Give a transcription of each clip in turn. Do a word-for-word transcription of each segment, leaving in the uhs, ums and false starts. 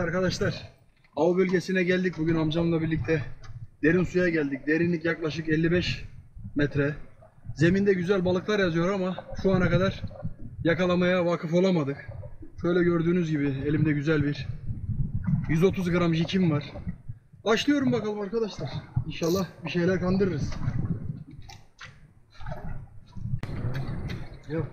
Arkadaşlar, av bölgesine geldik bugün amcamla birlikte. Derin suya geldik. Derinlik yaklaşık elli beş metre. Zeminde güzel balıklar yazıyor ama şu ana kadar yakalamaya vakıf olamadık. Şöyle gördüğünüz gibi elimde güzel bir yüz otuz gram jikim var. Başlıyorum bakalım arkadaşlar. İnşallah bir şeyler kandırırız. Yok.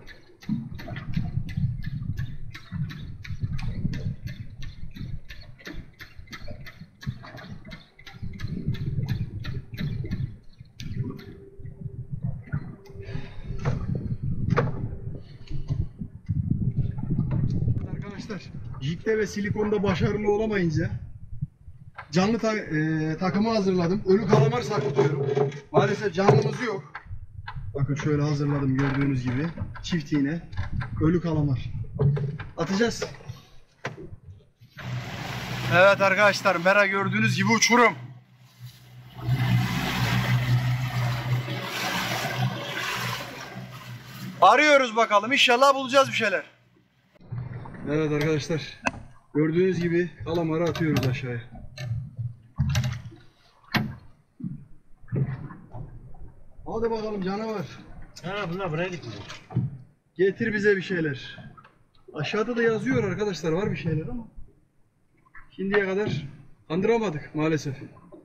Arkadaşlar, jikte ve silikonda başarılı olamayınca canlı ta e, takımı hazırladım. Ölü kalamar saklıyorum. Maalesef canlımız yok. Bakın şöyle hazırladım gördüğünüz gibi. Çift iğne, ölü kalamar. Atacağız. Evet arkadaşlar, mera gördüğünüz gibi uçurum. Arıyoruz bakalım, inşallah bulacağız bir şeyler. Evet arkadaşlar, gördüğünüz gibi kalamarı atıyoruz aşağıya. Hadi bakalım canavar. Ha, bunlar buraya gidiyor. Getir bize bir şeyler. Aşağıda da yazıyor arkadaşlar, var bir şeyler ama şimdiye kadar kandıramadık maalesef.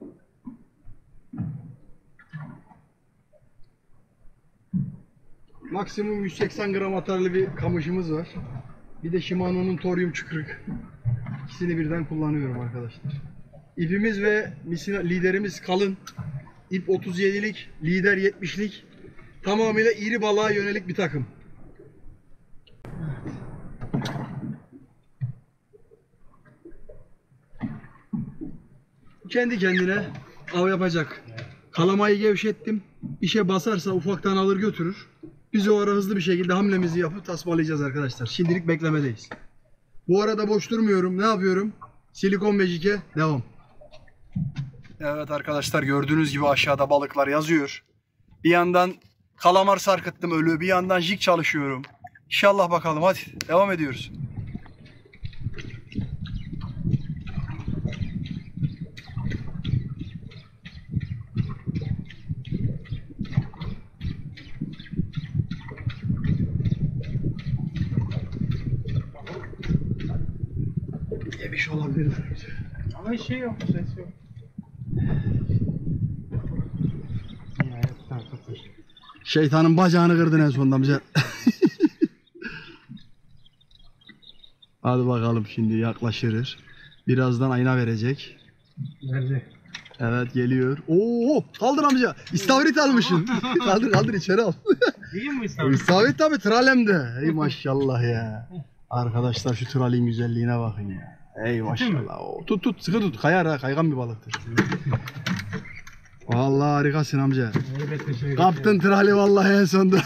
Maksimum yüz seksen gram atarlı bir kamışımız var. Bir de Shimano'nun toryum çıkrık. İkisini birden kullanıyorum arkadaşlar. İpimiz ve liderimiz kalın. İp otuz yedilik, lider yetmişlik. Tamamıyla iri balığa yönelik bir takım. Kendi kendine av yapacak. Kalamayı gevşettim. İşe basarsa ufaktan alır götürür. Biz o ara hızlı bir şekilde hamlemizi yapıp tasmalayacağız arkadaşlar. Şimdilik beklemedeyiz. Bu arada boş durmuyorum. Ne yapıyorum? Silikon ve jike devam. Evet arkadaşlar, gördüğünüz gibi aşağıda balıklar yazıyor. Bir yandan kalamar sarkıttım ölü, bir yandan jig çalışıyorum. İnşallah bakalım, hadi devam ediyoruz. Yemiş olabilir. Ama şey yok, ses yok. Şeytanın bacağını kırdın en sonunda bize. Hadi bakalım, şimdi yaklaşırız. Birazdan ayna verecek. Nerede? Evet, geliyor. Oo, kaldır amca. İstavrit almışsın. kaldır kaldır içeri al. İyi mi istavrit? İstavrit tabi, tralemde. Ey maşallah ya. Arkadaşlar şu tralin güzelliğine bakın ya. Ey maşallah. Oo, tut tut, sıkı tut. Kayar ha, kaygan bir balıktır. Vallahi harikasın amca. Kaptın trali vallahi en sonunda.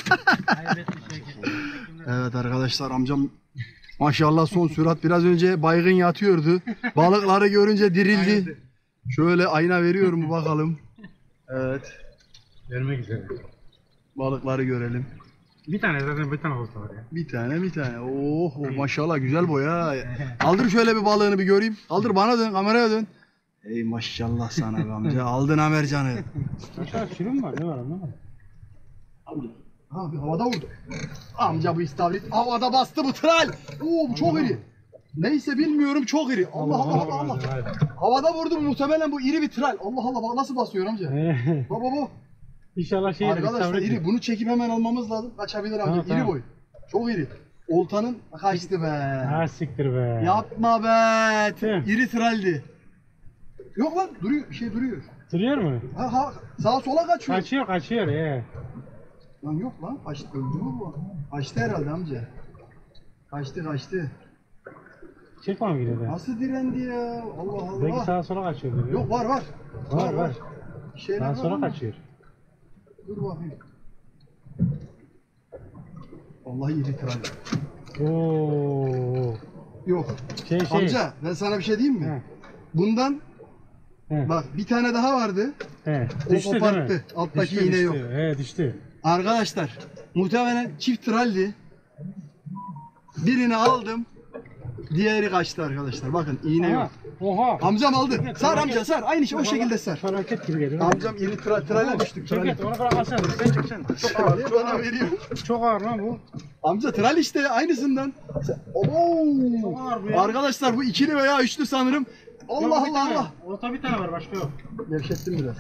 Evet arkadaşlar, amcam maşallah son sürat, biraz önce baygın yatıyordu. Balıkları görünce dirildi. Şöyle ayna veriyorum bakalım. Evet. Vermek üzere. Balıkları görelim. Bir tane zaten, bir tane olsa var ya. Bir tane bir tane. Oh, oh maşallah güzel boy ha. Kaldır şöyle bir balığını bir göreyim. Kaldır, bana dön, kameraya dön. Ey maşallah sana be amca. Aldın Amercan'ı. Aşağı sürüm var, ne var anlamadım. Amca. Abi havada vurdu. Amca bu istavrit havada bastı, bu tral. Oo, bu çok iri. Neyse bilmiyorum, çok iri. Allah Allah Allah Allah. Havada vurdu, muhtemelen bu iri bir tral. Allah Allah, bak nasıl basıyor amca. Baba bu. İnşallah şey arkadaşlar iri. Bunu çekip hemen almamız lazım. Kaçabilir amca. Tamam, iri tamam. boy. çok iri. Oltanın kaçtı be. Ha siktir be. Yapma be. Tüm. İri traldi. Yok lan, duruyor. Bir şey duruyor. Duruyor mu? Ha ha, sağa sola kaçıyor. Kaçıyor kaçıyor ee. Lan yok lan, kaçtı, öldü mü bu? Kaçtı herhalde amca. Kaçtı kaçtı. Çek bana gidiyor be. Nasıl direndi ya? Allah Allah. Belki sağa sola kaçıyor diyor. Yok, var var. Var var. Bir şeyler Sağa var sola ama. kaçıyor. Dur bakayım. Vallahi iri tral. Oo. Yok. Şey şey. Amca ben sana bir şey diyeyim mi? He. Bundan He. bak bir tane daha vardı. He. O Düştü değil mi? koparttı. Alttaki Düştü, iğne düştü. yok. He düştü. Arkadaşlar muhtemelen çift traldi. Birini aldım. Diğeri kaçtı arkadaşlar. Bakın iğne yok. Oha. Amcam aldı. Evet, Sar felaket. amca sar. Aynı şey o şekilde sar. Felaket gibi geliyor. Amcam iri tra trale düştük. Trale. Şevket onu bırak alsana. Sen çek sen. Çok ağır. Trale Çok bana ağır. veriyor. Çok ağır lan bu. Amca tral işte aynısından. Sen- Oo. Çok ağır bu ya. Arkadaşlar bu ikili veya üçlü sanırım. Allah Yok, bir Allah tane. Allah. Orta bir tane var, başka yok. Gevşettim biraz.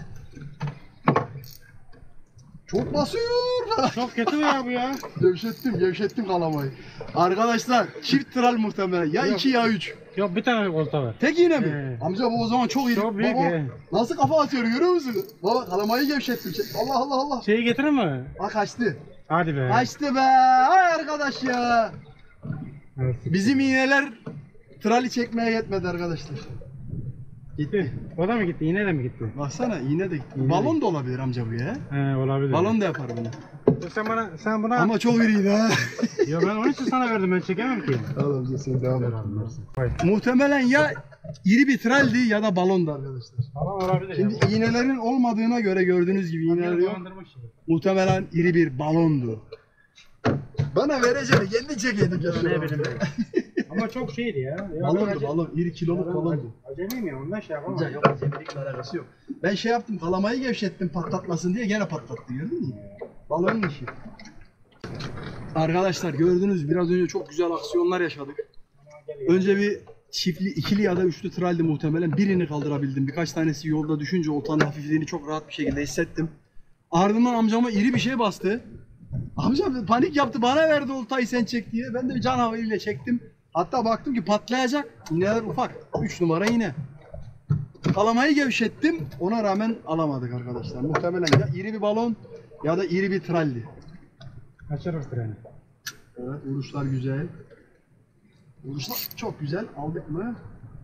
Çok basıyor. Çok kötü ya bu ya. Gevşettim, gevşettim kalamayı. Arkadaşlar çift tral muhtemelen. Ya Yok. iki ya üç. Yok, bir tane olta var. Tek iğne mi? He. Amca bu o zaman çok iyi. Çok büyük Baba, he. nasıl kafa atıyor görüyor musun? Baba kalamayı gevşettim. Çek- Allah Allah Allah. Şeyi getirir mi? Ha kaçtı. Hadi be. Kaçtı be. Ay arkadaş ya. Evet. Bizim iğneler trali çekmeye yetmedi arkadaşlar. Gitti. O da mı gitti? Yine de mi gitti? Baksana iğne de gitti. İğne Balon da olabilir amca bu ya. He, olabilir. Balon da yapar bunu. Sen bana, sen buna... Ama çok iriydi ha. Ya ben onun için sana verdim, ben çekemem ki. Tamam amca sen devam et. Hayır. Muhtemelen ya iri bir traldi ya da balondu arkadaşlar. Tamam, olabilir Şimdi ya. iğnelerin olmadığına göre gördüğünüz gibi iğneler Beni yok. dolandırmış şimdi. Muhtemelen iri bir balondu. Bana vereceğini kendi çekeydik ya. Ne bileyim ben. Ama çok şeydi ya. Ya ben Balondu ace- balon. İri kiloluk Ya ben balondu. Acemiyim ya, ondan şey yapamam. Amca yok acemilikle alakası yok. Ben şey yaptım kalamayı gevşettim patlatmasın diye gene patlattı gördün mü? Balonun işi. Arkadaşlar gördünüz biraz önce çok güzel aksiyonlar yaşadık. Önce bir çiftli, ikili ya da üçlü traldi muhtemelen. Birini kaldırabildim. Birkaç tanesi yolda düşünce oltanın hafifliğini çok rahat bir şekilde hissettim. Ardından amcama iri bir şey bastı. Amcam panik yaptı. Bana verdi oltayı sen çek diye. Ben de bir can havayla çektim. Hatta baktım ki patlayacak. İğneler ufak. üç numara iğne. Kalamayı gevşettim. Ona rağmen alamadık arkadaşlar. Muhtemelen ya iri bir balon ya da iri bir traldi. Kaçırır treni. Evet, vuruşlar güzel. Vuruşlar çok güzel. Aldık mı?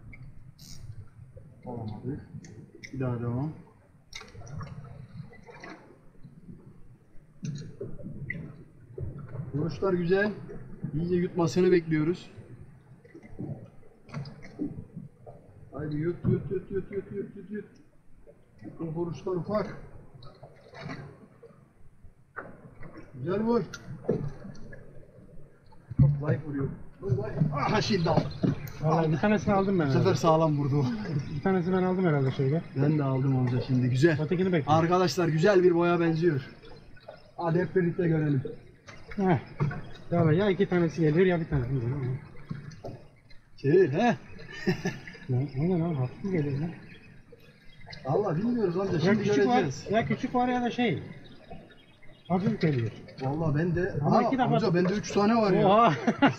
Alamadık. Bir daha devam. Vuruşlar güzel. İyice yutmasını bekliyoruz. Haydi yut yut yut yut yut yut yut yut. Bu vuruşlar ufak. Güzel vur. Çok zayıf vuruyor. Aha şimdi aldım. Vallahi bir tanesini aldım ben Bu sefer herhalde. sağlam vurdu o. Bir tanesini ben aldım herhalde şeyde. Ben de aldım amca şimdi. Güzel. Ötekini bekliyorum. Arkadaşlar güzel bir boya benziyor. Hadi hep birlikte görelim. Heh. Ya, ya iki tanesi geliyor ya bir tanesi geliyor. Çevir he. Ne, ne lan, hafif mi geliyor lan? Allah bilmiyoruz amca Ya şimdi küçük var, göreceğiz. ya küçük var ya da şey. Hafif geliyor. Vallahi ben de Ama Aa, iki defa- amca bende üç tane var ya. Oha.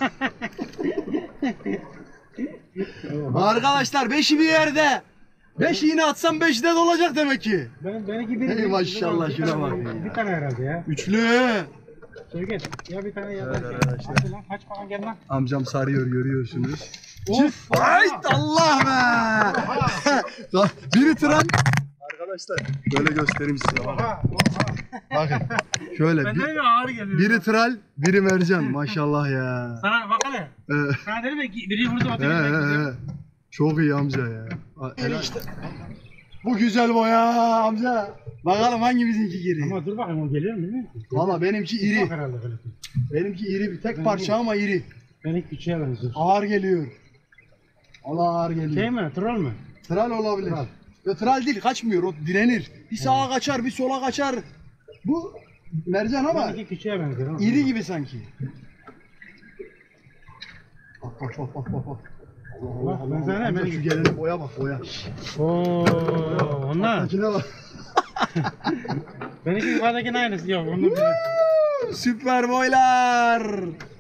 Arkadaşlar beşi bir yerde. Beş iğne atsam beşi de dolacak demek ki. Ben benimki bir. Hey maşallah, bir şuna tane- bak ya. Bir tane herhalde ya. Üçlü. Şevket ya bir tane ya da Evet, şey. arkadaşlar. Hadi lan kaç falan gel lan. Amcam sarıyor görüyorsunuz. Of. Ay Allah be. Biri tren. Arkadaşlar böyle göstereyim size bak. Oha, oha. Bakın. Şöyle Ben bir, dedim ya ağır geliyor. biri tral, biri mercan. Maşallah ya. Sana bak hele. Ee, Sana dedim ya ki biri vurdu he, öteki he, bekliyor. he. Çok iyi amca ya. Helal. Bu güzel boya amca. Bakalım hangi bizimki giri. Ama dur bakayım o geliyor mu bilmiyorum ki. Valla benimki Bak iri. herhalde böyle. Benimki iri bir tek Ben parça bu- ama iri. Benimki küçüğe benziyor. Ağır geliyor. Allah ağır geliyor. Şey mi? Troll mü? Tral olabilir. Tral. Ve tral değil kaçmıyor o direnir. Bir sağa kaçar bir sola kaçar. Bu mercan ama Benimki küçüğe benziyor. ama. iri gibi sanki. Bak bak bak bak bak. bak. Allah Bak, ben sana Amca ben- şu gelene boya bak boya. Oo, onlar. Makine bak. Benimki yukarıdakinin aynısı yok. Onu bir... Süper boylar.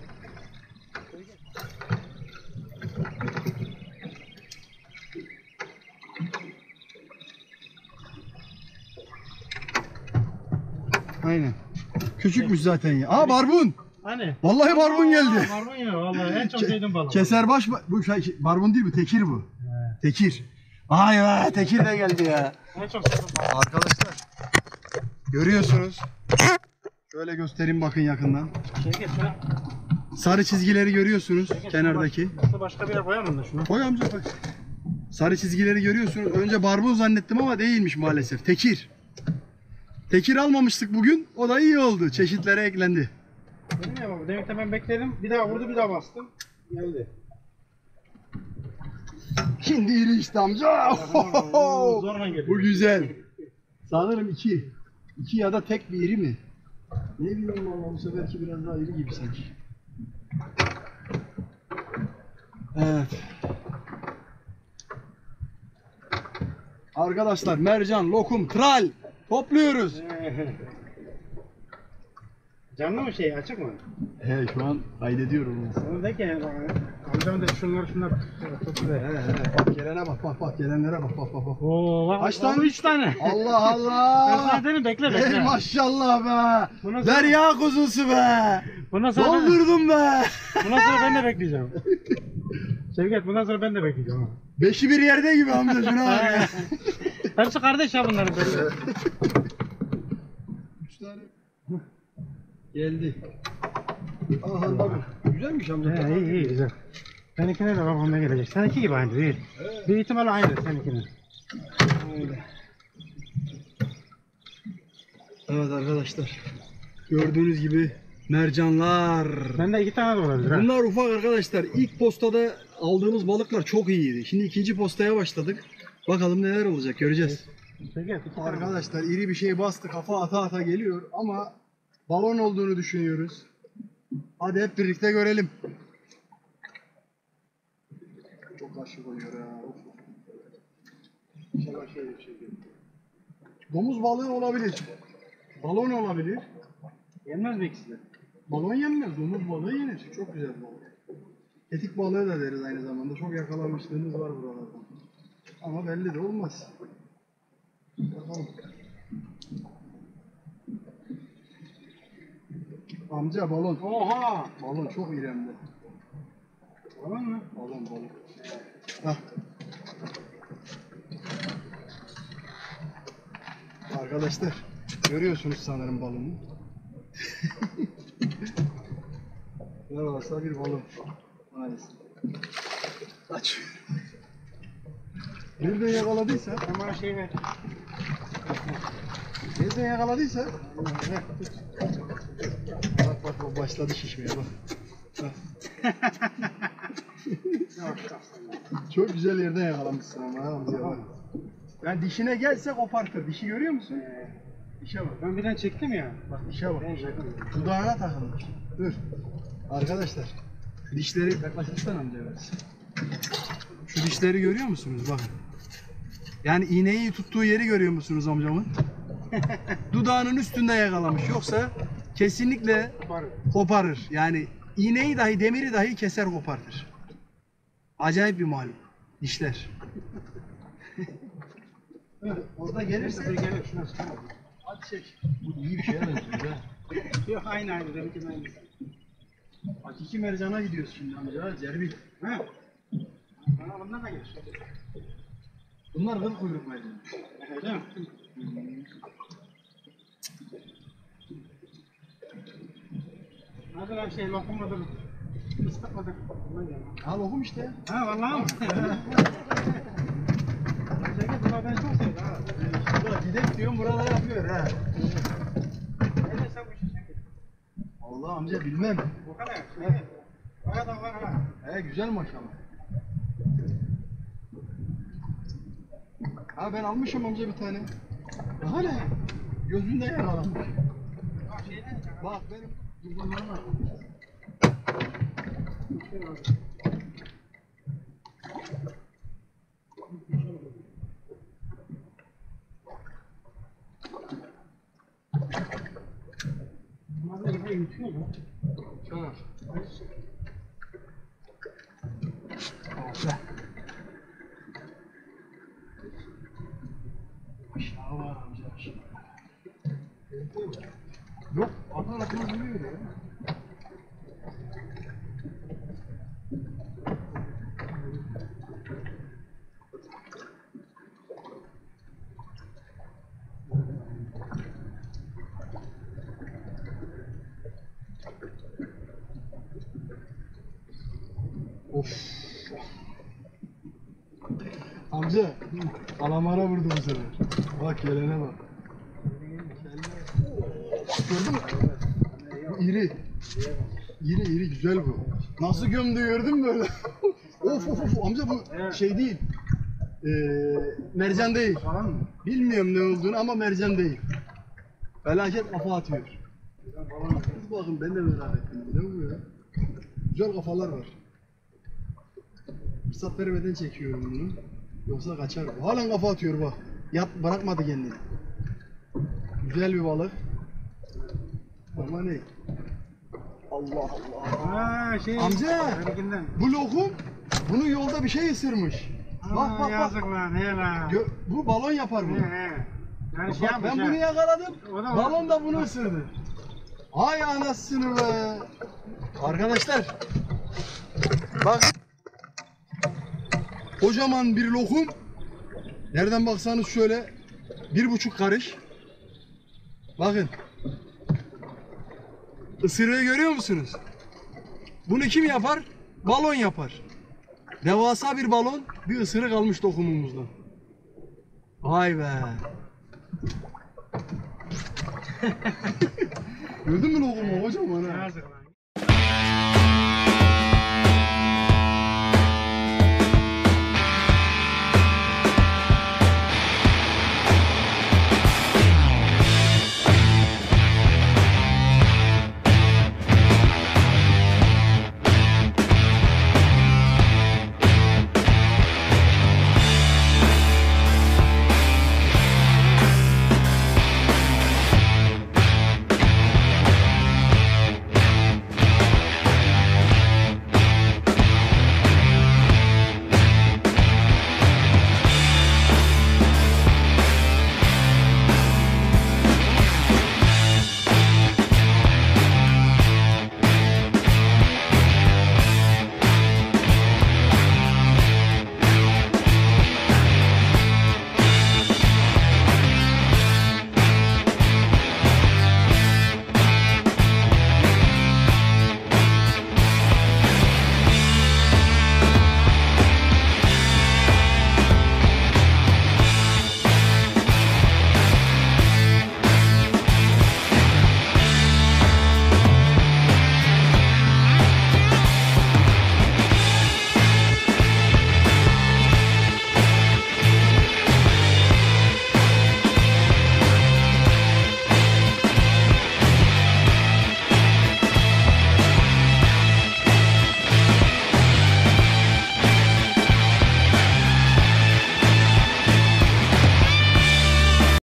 Aynen. Küçükmüş zaten ya. Aa barbun. Hani? Vallahi barbun geldi. Barbun ya vallahi en çok sevdiğim balık. Keserbaş ba- bu şey barbun değil bu tekir bu. Tekir. Ay be tekir de geldi ya. En çok sevdiğim balık. Arkadaşlar görüyorsunuz. Şöyle göstereyim bakın yakından. Şevket şuna. Sarı çizgileri görüyorsunuz kenardaki. Şurada başka bir yer koyamam da şunu. Koy amca koy. Sarı çizgileri görüyorsunuz. Önce barbun zannettim ama değilmiş maalesef. Tekir. Tekir almamıştık bugün. O da iyi oldu. Çeşitlere eklendi. Dedim ya baba demek ki ben bekledim. Bir daha vurdu bir daha bastım. Geldi. Şimdi iri işte amca. Zorla geliyor. Bu güzel. Sanırım iki. İki ya da tek bir iri mi? Ne bileyim valla bu seferki biraz daha iri gibi sanki. Evet. Arkadaşlar mercan, lokum, tral topluyoruz. Canlı mı şey açık mı? He şu an kaydediyorum. Onu de ki amcam da şunlar şunlar topluyor. He he bak gelene bak bak bak gelenlere bak bak bak bak. Oo, bak, Kaç o tane? Üç tane. Allah Allah. Ben sana dedim bekle Ey bekle. maşallah be. Bundan sonra- Derya kuzusu be. Bundan sonra, ben, Doldurdum be. bundan sonra ben de bekleyeceğim. Şevket bundan sonra ben de bekleyeceğim. Ha. Beşi bir yerde gibi amca şuna bak ya. Hepsi kardeş ya bunların böyle. Üç tane. Geldi. Aha bak. Güzelmiş amca. He, iyi iyi güzel. Seninkine de babamda gelecek. Seninki gibi aynı değil. Evet. Bir ihtimal aynı seninkine. Öyle. Evet arkadaşlar. Gördüğünüz gibi mercanlar. Bende iki tane de olabilir ha. Bunlar ufak arkadaşlar. İlk postada aldığımız balıklar çok iyiydi. Şimdi ikinci postaya başladık. Bakalım neler olacak göreceğiz. Şevket iki tane. Arkadaşlar iri bir şey bastı kafa ata ata geliyor ama balon olduğunu düşünüyoruz. Hadi hep birlikte görelim. Çok karışık oluyor ya. Of. İnşallah şey bir şey değil. Domuz balığı olabilir. Balon olabilir. Yenmez mi ikisi de? Balon yenmez, domuz balığı yenir. Çok güzel balık. Tetik balığı da deriz aynı zamanda. Çok yakalamışlığımız var buralarda. Ama belli de olmaz. Bakalım. Amca balon. Oha! Balon çok iri hem de. Tamam mı? Balon balon. Hah. Arkadaşlar görüyorsunuz sanırım balonu. Ne varsa bir balon. Maalesef. Aç. Nereden yakaladıysa, Sen bana şey ver. nereden yakaladıysa. Bak bak bak başladı şişmeye bak. Bak. Çok güzel yerden yakalamışsın ama ha amca bak. Yani dişine gelse kopartır. Dişi görüyor musun? Dişe bak. Ben birden çektim ya. Bak dişe bak. Ben çektim. Dudağına takılmış. Dur. Arkadaşlar. Şu dişleri yaklaştırsana amca biraz. Şu dişleri görüyor musunuz? Bakın. Yani iğneyi tuttuğu yeri görüyor musunuz amcamın? Dudağının üstünde yakalamış. Yoksa kesinlikle Koparım. koparır. Yani iğneyi dahi demiri dahi keser kopartır. Acayip bir malum. Dişler. Orada gelirse Dur gel şuna çıkar. hadi çek. Bu iyi bir şeye benziyor ha. Yok aynı aynı benimki aynı. Hakiki mercana gidiyoruz şimdi amca. Cerbil. Ha? Bana bundan da gelir. Bunlar kıl kuyruk mercanı. Öyle mi? Hadi lan şey lokumladır. Islakmadır. Bundan gel. Al okum işte. Ha vallahi mi? Şevket bunlar ben çok sevdim ha. Şurada gidek diyorum buralara yapıyor ha. Ne dersen bu işi Şevket. Allah amca bilmem. Bu kadar. Şevket. Bana da var ha. He güzel maşallah. Ha ben almışım amca bir tane. Daha ne? Gözünde yaralanmış. Bak şeyden ya. Bak benim kurbanlarım var. Bunlar da yine yutuyor mu? Çağır. Allah. Aşağı var amca aşağı. Yok, atan atma duruyor ya. Of. Amca, alamara vurdu bu sefer. Bak gelene bak. Gördün mü? Bu iri. İri iri güzel bu. Nasıl gömdü gördün mü böyle? Of of of amca bu Evet. şey değil. Ee, mercan değil. Falan mı? Bilmiyorum ne olduğunu ama mercan değil. Felaket kafa atıyor. Dur bakın ben de merak ettim. Ne bu ya? Güzel kafalar var. Fırsat vermeden çekiyorum bunu. Yoksa kaçar bu. Halen kafa atıyor bak. Yat bırakmadı kendini. Güzel bir balık. Ama ne? Allah Allah. Ha şey. Amca! Benimkinden. Bu lokum bunu yolda bir şey ısırmış. Bak Aa, bak bak. yazık lan, he lan. Gö- bu balon yapar He bunu. he. Yani şey Bak, yapmış ben ha. bunu yakaladım. O da- Balon da bunu ısırdı. Ay anasını be. Arkadaşlar. Bak. Kocaman bir lokum. Nereden baksanız şöyle bir buçuk karış. Bakın. Isırığı görüyor musunuz? Bunu kim yapar? Balon yapar. Devasa bir balon, bir ısırık almış lokumumuzdan. Vay be. Gördün mü lokumu kocaman ha? Yazık lan.